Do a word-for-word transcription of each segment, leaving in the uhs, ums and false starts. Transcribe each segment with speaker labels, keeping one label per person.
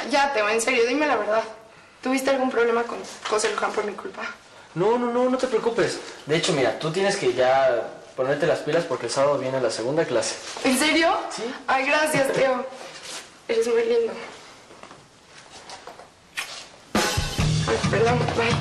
Speaker 1: ya, Teo, en serio, dime la verdad. ¿Tuviste algún problema con José Luján por mi culpa?
Speaker 2: No, no, no, no te preocupes. De hecho, mira, tú tienes que ya ponerte las pilas porque el sábado viene la segunda clase.
Speaker 1: ¿En serio?
Speaker 2: Sí.
Speaker 1: Ay, gracias, Teo. Eres muy lindo. Ay, perdón, bye.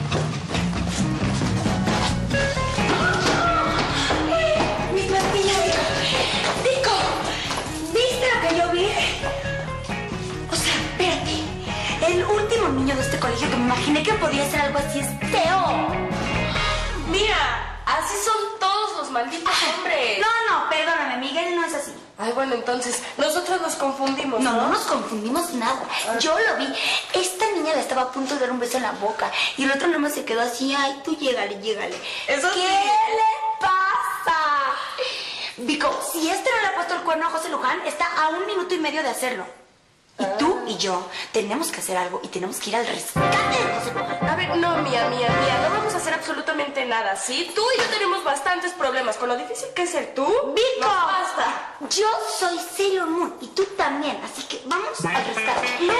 Speaker 3: ¡Mi plantilla, Dico! ¡Dico! ¿Viste lo que yo vi? O sea, espérate. El último niño de este colegio que me imaginé que podía ser algo así es Teo.
Speaker 4: Mira, así son todos los malditos hombres.
Speaker 3: No, no, perdóname, Miguel no es así.
Speaker 4: Ay, bueno, entonces, nosotros nos confundimos, ¿no?
Speaker 3: No, no nos confundimos nada. Yo lo vi. Esta niña le estaba a punto de dar un beso en la boca y el otro nomás se quedó así. Ay, tú llégale, llégale.
Speaker 4: Eso
Speaker 3: ¿Qué
Speaker 4: sí.
Speaker 3: le pasa? Vico, si este no le ha puesto el cuerno a José Luján, está a un minuto y medio de hacerlo. Y tú y yo tenemos que hacer algo y tenemos que ir al rescate de José Luján.
Speaker 4: A ver, no, mía, mía, mía, no vamos a hacer absolutamente nada, ¿sí? Tú y yo tenemos bastantes problemas. Con lo difícil que es ser tú,
Speaker 3: ¡Vico!
Speaker 4: nos basta.
Speaker 3: Yo soy Sailor Moon y tú también, así que vamos al rescate. ¡No,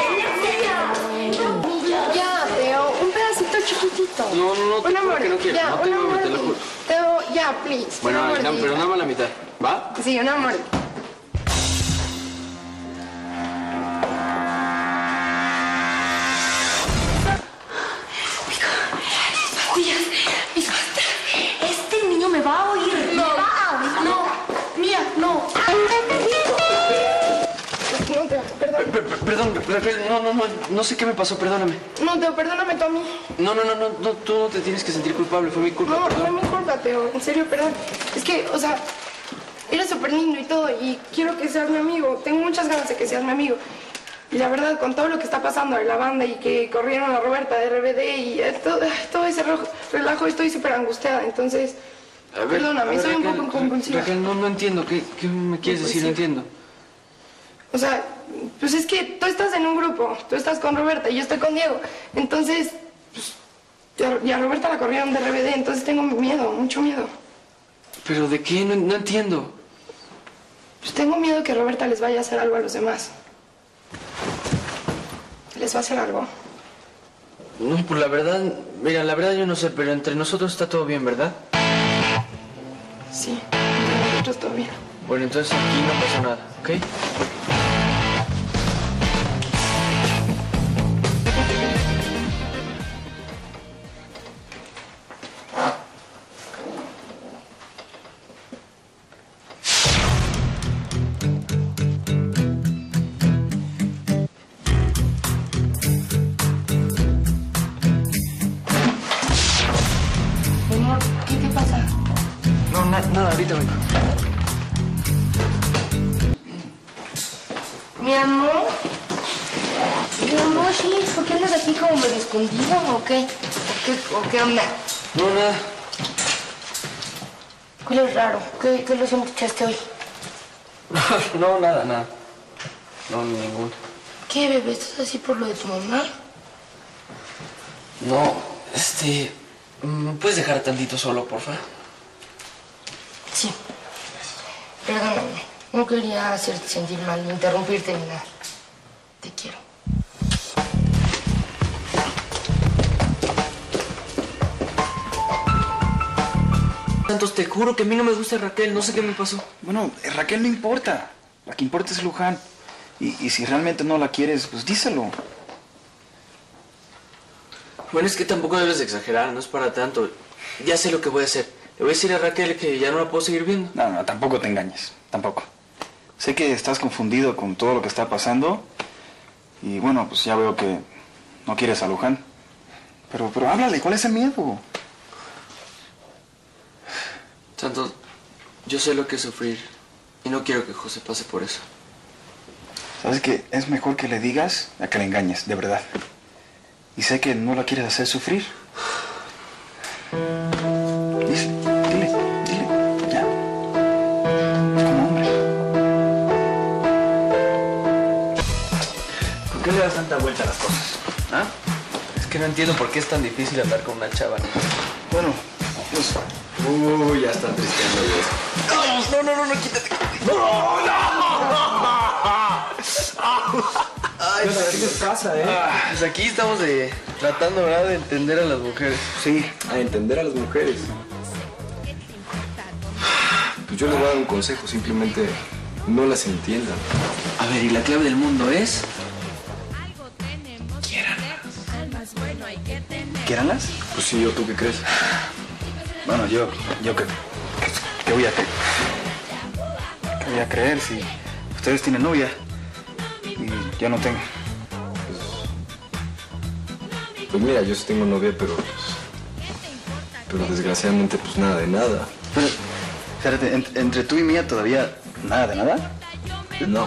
Speaker 1: Ya, ya, Teo, un pedacito chiquitito.
Speaker 2: No, no, no,
Speaker 1: Un
Speaker 2: te juro
Speaker 1: amor,
Speaker 2: que no quiero.
Speaker 1: ya,
Speaker 2: No
Speaker 1: un
Speaker 2: te voy a
Speaker 1: amor.
Speaker 2: meter, lo juro.
Speaker 1: Teo, ya, please.
Speaker 2: Bueno,
Speaker 1: una
Speaker 2: no,
Speaker 1: mordida.
Speaker 2: pero nada más la mitad, ¿va?
Speaker 1: Sí, un amor.
Speaker 3: Cuidas, Vico, este niño me va a oír.
Speaker 1: No,
Speaker 3: me va a oír.
Speaker 1: no, mía, no. No, Teo, perdón.
Speaker 2: Per- per- Perdón, Raquel, no, no, no, no sé qué me pasó, perdóname.
Speaker 1: No, Teo, perdóname tú a mí.
Speaker 2: No, no, no, no, no, tú no te tienes que sentir culpable, fue mi culpa,
Speaker 1: No, no
Speaker 2: perdón.
Speaker 1: es mi culpa, Teo. En serio, perdón. Es que, o sea, eres súper lindo y todo, y quiero que seas mi amigo. Tengo muchas ganas de que seas mi amigo. Y la verdad, con todo lo que está pasando en la banda y que corrieron a Roberta de R B D y eh, todo, todo ese ro- relajo, estoy súper angustiada. Entonces,
Speaker 2: A ver,
Speaker 1: perdóname,
Speaker 2: a ver,
Speaker 1: soy un
Speaker 2: Raquel,
Speaker 1: poco compulsiva.
Speaker 2: Raquel, no, no entiendo, ¿qué, qué me quieres decir? No entiendo.
Speaker 1: O sea, pues es que tú estás en un grupo, tú estás con Roberta y yo estoy con Diego. Entonces, pues, y a- y a Roberta la corrieron de R B D, entonces tengo miedo, mucho miedo.
Speaker 2: ¿Pero de qué? No, no entiendo.
Speaker 1: Pues tengo miedo que Roberta les vaya a hacer algo a los demás. ¿Les va a hacer algo?
Speaker 2: No, pues la verdad, mira, la verdad yo no sé, pero entre nosotros está todo bien, ¿verdad?
Speaker 1: Sí, entre nosotros todo bien.
Speaker 2: Bueno, entonces aquí no pasa nada, ¿ok?
Speaker 1: Amor, ¿qué te pasa?
Speaker 2: No, na- nada, ahorita vengo.
Speaker 1: Mi amor. Mi amor, sí, ¿por qué andas aquí como medio escondido o qué? ¿O qué, o qué onda?
Speaker 2: No, nada.
Speaker 1: Huele raro. ¿Qué, qué loción te echaste hoy?
Speaker 2: No, nada, nada. No, ninguno.
Speaker 1: ¿Qué, bebé? ¿Estás así por lo de tu mamá?
Speaker 2: No, este... ¿me puedes dejar tantito solo, porfa?
Speaker 1: Sí. Perdóname. No quería hacerte sentir mal, ni interrumpirte ni nada. Te quiero.
Speaker 2: Santos, te juro que a mí no me gusta Raquel, no sé qué me pasó.
Speaker 5: Bueno, Raquel no importa. La que importa es Luján. Y, y si realmente no la quieres, pues díselo.
Speaker 2: Bueno, es que tampoco debes de exagerar, no es para tanto. Ya sé lo que voy a hacer. Le voy a decir a Raquel que ya no la puedo seguir viendo.
Speaker 5: No, no, tampoco te engañes. Tampoco. Sé que estás confundido con todo lo que está pasando. Y bueno, pues ya veo que no quieres a Luján. Pero, pero háblale, ¿cuál es el miedo?
Speaker 2: Santos, yo sé lo que es sufrir y no quiero que José pase por eso.
Speaker 5: ¿Sabes qué? Es mejor que le digas a que le engañes, de verdad. Y sé que no la quieres hacer sufrir. Dile, dile, dile, ya. Es como hombre.
Speaker 2: ¿Por qué le das tanta vuelta a las cosas? ¿Ah? Es que no entiendo por qué es tan difícil hablar con una chava.
Speaker 5: Bueno, pues...
Speaker 2: Uy, ya están tristeando eso.
Speaker 5: No, no, no, no, quítate.
Speaker 2: ¡No, no!
Speaker 6: Ay, ¿qué les pasa, eh?
Speaker 7: Ah, pues aquí estamos de, tratando, ¿verdad?, de entender a las mujeres.
Speaker 6: Sí, a entender a las mujeres. Pues yo les voy a dar un consejo, simplemente no las entiendan.
Speaker 2: A ver, y la clave del mundo es...
Speaker 5: ¿Quiéranlas?
Speaker 6: Pues sí, ¿o tú qué crees?
Speaker 5: Bueno, yo, yo qué, qué voy a creer. ¿Qué voy a creer si ustedes tienen novia y yo no tengo?
Speaker 6: Pues mira, yo sí tengo novia, pero pues, pero desgraciadamente pues nada de nada.
Speaker 5: Pero, espérate, en- entre tú y mía todavía nada de nada.
Speaker 6: No.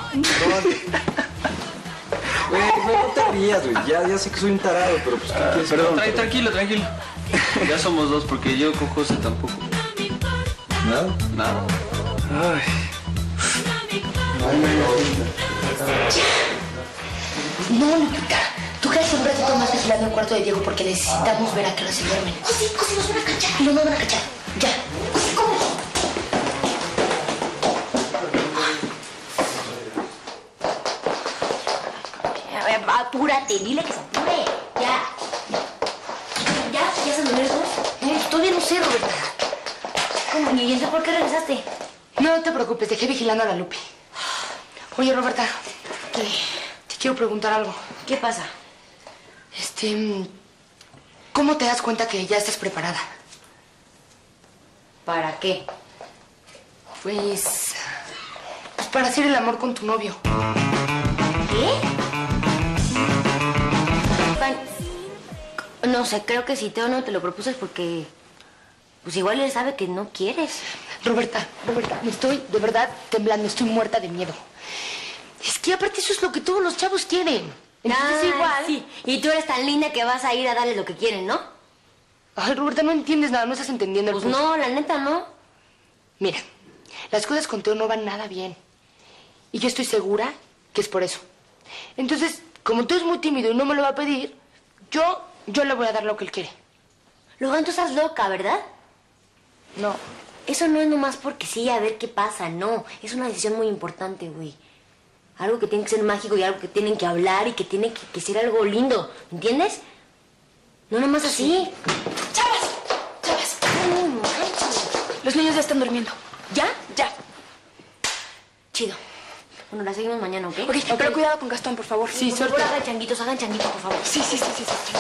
Speaker 6: Güey, no, no te rías, güey. Ya, ya sé que soy un tarado, pero pues ¿qué quieres?
Speaker 5: Perdón,
Speaker 7: Tra- tranquilo, tranquilo. Ya somos dos, porque yo con José tampoco.
Speaker 6: ¿Nada?
Speaker 7: Nada.
Speaker 5: Ay.
Speaker 3: No, Lupita. Tú quedas un ratito más vigilando el cuarto de Diego porque necesitamos ver a qué hora se duermen. José, José, nos van a cachar. No nos van a cachar. Ya. José, ¿cómo? A ver, apúrate. Dile que se apure. Ya. ¿Ya? ¿Ya se durmieron todos? No, todavía no sé, Roberta. ¿Cómo? ¿Y entonces por qué regresaste?
Speaker 1: No te preocupes, dejé vigilando a la Lupi. Oye, Roberta, te, te quiero preguntar algo.
Speaker 3: ¿Qué pasa?
Speaker 1: Este, ¿cómo te das cuenta que ya estás preparada?
Speaker 3: ¿Para qué?
Speaker 1: Pues, pues para hacer el amor con tu novio.
Speaker 3: ¿Qué? Juan, no sé, creo que si Teo no te lo propusas porque... Pues igual él sabe que no quieres.
Speaker 1: Roberta, Roberta, me estoy de verdad temblando, estoy muerta de miedo. Es que aparte eso es lo que todos los chavos quieren. Entonces
Speaker 3: Ay,
Speaker 1: igual...
Speaker 3: sí. Y tú eres tan linda que vas a ir a darles lo que quieren, ¿no?
Speaker 1: Ay, Roberta, no entiendes nada, no estás entendiendo el
Speaker 3: Pues
Speaker 1: punto.
Speaker 3: no, la neta no.
Speaker 1: Mira, las cosas con Teo no van nada bien. Y yo estoy segura que es por eso. Entonces, como Teo es muy tímido y no me lo va a pedir, yo, yo le voy a dar lo que él quiere.
Speaker 3: Luego tú estás loca, ¿verdad?
Speaker 1: No.
Speaker 3: Eso no es nomás porque sí, a ver qué pasa, no. Es una decisión muy importante, güey. Algo que tiene que ser mágico y algo que tienen que hablar y que tiene que, que ser algo lindo, ¿entiendes? No nomás así.
Speaker 1: ¡Chavas! ¡Chavas!
Speaker 3: Ay, no manches.
Speaker 1: Los niños ya están durmiendo.
Speaker 3: ¿Ya?
Speaker 1: Ya.
Speaker 3: Chido. Bueno, la seguimos mañana, ¿ok?
Speaker 1: Ok, pero cuidado con Gastón, por favor. Sí,
Speaker 3: Por
Speaker 1: suerte.
Speaker 3: favor, hagan changuitos, hagan changuitos, por favor.
Speaker 1: Sí, sí, sí, sí, sí.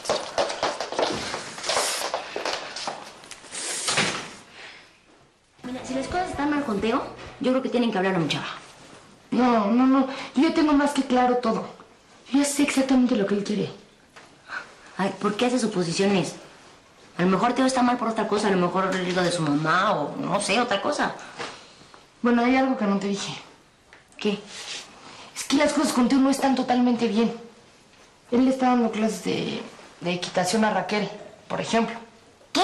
Speaker 3: Mira, si las cosas están mal con Teo, yo creo que tienen que hablar a mi chava.
Speaker 1: No, no, no. Yo ya tengo más que claro todo. Yo ya sé exactamente lo que él quiere.
Speaker 3: Ay, ¿por qué hace suposiciones? A lo mejor Teo está mal por otra cosa, a lo mejor es lo de su mamá o no sé, otra cosa.
Speaker 1: Bueno, hay algo que no te dije.
Speaker 3: ¿Qué?
Speaker 1: Es que las cosas con Teo no están totalmente bien. Él le está dando clases de, de equitación a Raquel, por ejemplo.
Speaker 3: ¿Qué?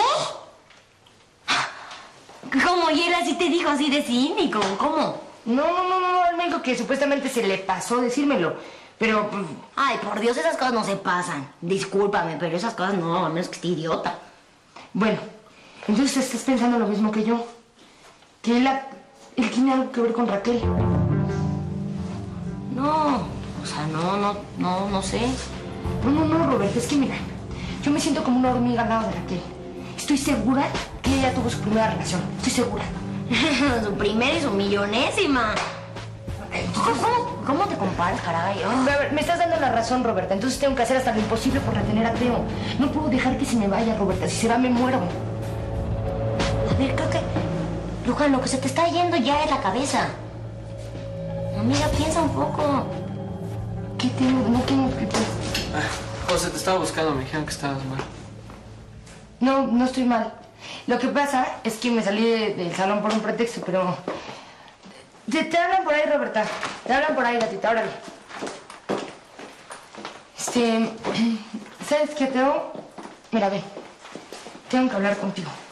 Speaker 3: ¿Cómo? ¿Y él así te dijo, así de cínico? ¿Cómo?
Speaker 1: No, no, no, no, él me dijo que supuestamente se le pasó decírmelo. Pero, pues,
Speaker 3: Ay, por Dios, esas cosas no se pasan. Discúlpame, pero esas cosas no, a menos que esté idiota.
Speaker 1: bueno, entonces estás pensando lo mismo que yo. Que él, ha- él tiene algo que ver con Raquel.
Speaker 3: No, o sea, no, no, no, no sé.
Speaker 1: No, no, no, Roberto, es que mira, yo me siento como una hormiga al lado de Raquel. Estoy segura que ella tuvo su primera relación. Estoy segura.
Speaker 3: Su primera y su millonésima. ¿Cómo, cómo, cómo te comparas, caray?
Speaker 1: A ver, me estás dando la razón, Roberta. Entonces tengo que hacer hasta lo imposible por retener a Teo. No puedo dejar que se me vaya, Roberta. Si se va, me muero.
Speaker 3: A ver, creo que... Luján, lo que se te está yendo ya es la cabeza. Amiga, piensa un poco.
Speaker 1: ¿Qué tengo? No tengo que...
Speaker 7: Ah, José, te estaba buscando, me dijeron que estabas mal.
Speaker 1: No, no estoy mal. Lo que pasa es que me salí de- del salón por un pretexto, pero... Te, te hablan por ahí, Roberta. Te hablan por ahí, gatita, órale. Este... ¿Sabes qué, Teo? Mira, ve. Tengo que hablar contigo.